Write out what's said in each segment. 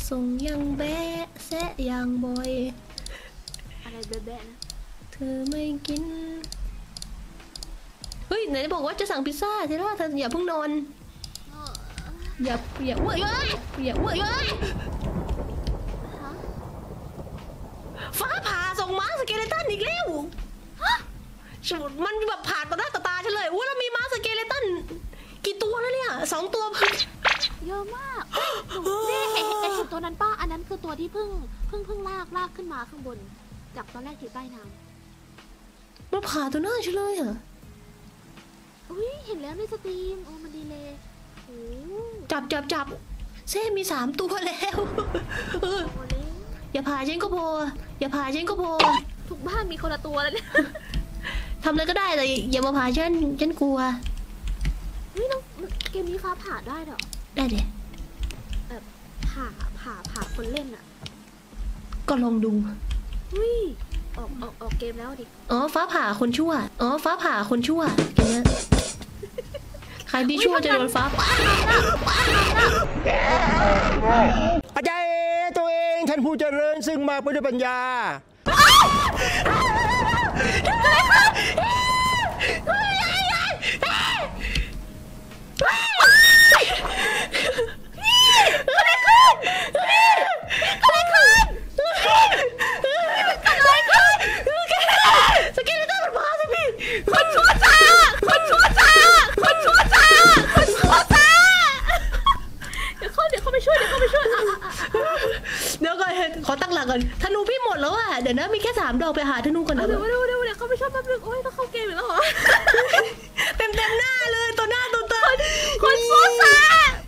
ส่งยังแบะแซะยังบ่อยอะไรแบะนะเธอไม่กินเฮ้ยไหนบอกว่าจะสั่งพิซซ่าเธอว่าเธออย่าเพิ่งนอนอย่าอ้วกอย่าอ้วกฟ้าผ่าส่งม้าสเกเลตันอีกแล้วมันแบบผ่าต่อหน้าต่อตาฉันเลยอุ้ยแล้วมีม้าสเกเลตันกี่ตัวแล้วเนี่ย2 ตัวเยอะมากนี่เห็นตัวนั้นป้าอันนั้นคือตัวที่เพิ่งลากขึ้นมาข้างบนจากตอนแรกอยู่ใต้น้ำมันผ่าตัวหน้าฉันเลยเหรออุ้ยเห็นแล้วในสตรีมโอ้มันดีเลยจับเซ่มี3 ตัวแล้วอย่าผ่าฉันก็พออย่าผ่าฉันก็พอทุกบ้านมีคนละตัวเลยเนี่ยทำอะไรก็ได้แต่อย่ามาผ่าฉันกลัวเฮ้ยน้องเกมนี้ฟ้าผ่าได้เหรอได้เด็แบบผ่าคนเล่นอ่ะก็ลองดูอุ้ยออกเกมแล้วดิอ๋อฟ้าผ่าคนชั่วฟ้าผ่าคนชั่วเกมนี้ใครที่ชั่วจะโดนฟ้าผ่าอาจารย์ตัวเองท่านผู้เจริญซึ่งมาด้วยปัญญาขอตั้งหลักก่อนธนูพี่หมดแล้วอ่ะเดี๋ยวนะมีแค่3 ดอกไปหาธนูก่อนนะเดี๋ยวเขาไม่ชอบแป๊บนึงโอ๊ยต้องเข้าเกมแล้วเหรอเต็มหน้าเลยตัวหน้าตัวตาคนซัวซ่า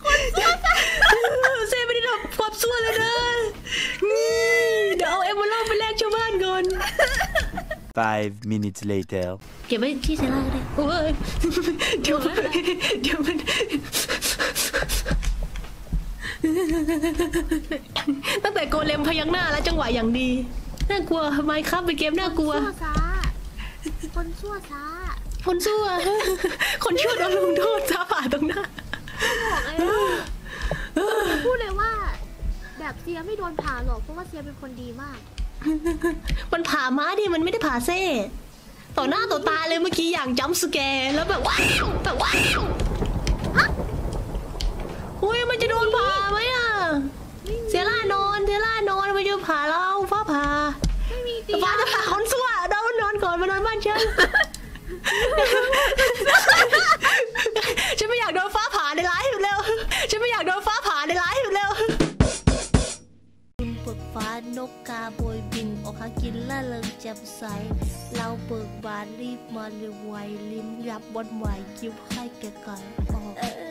เซไม่ได้ทำความซัวเลยนะเดี๋ยวเอาเอมเมอรัลด์ไปแลกชาวบ้านก่อน 5 minutes later เก็บไว้ที่เซล่าก็ได้โอ้ยเดี๋ยวมันตั้งแต่โกเลมพยักหน้าแล้วจังหวะอย่างดีน่ากลัวไมค์ครับเป็นเกมน่ากลัวคนชั่วซ่าคนชั่วโดนลงโทษฟ้าผ่าตรงหน้าพูดเลยว่าแบบเซียไม่โดนผ่าหรอกเพราะว่าเซียเป็นคนดีมากมันผ่าม้าดิมันไม่ได้ผ่าเซ่ต่อหน้าต่อตาเลยเมื่อกี้อย่างจัมป์สแกร์แล้วแบบว้าวอุ้ยมันจะโดนผ่าไหมอ่ะเซล่านอนมันจะผ่าเราฟ้าผ่าไม่มีตีฟ้าจะผ่าคนซั่วนอนก่อนมานอนบ้านฉันไม่อยากโดนฟ้าผ่าในไลฟ์เร็วฉันไม่อยากโดนฟ้าผ่าในไลฟ์เร็วเปิดฟ้านกกาโบยบินออกหากินล่าเริงแจ่มใสเราเบิกบานรีบมาเร็วไวลิ้นยับบนไหวคิ้วให้แก่ไก่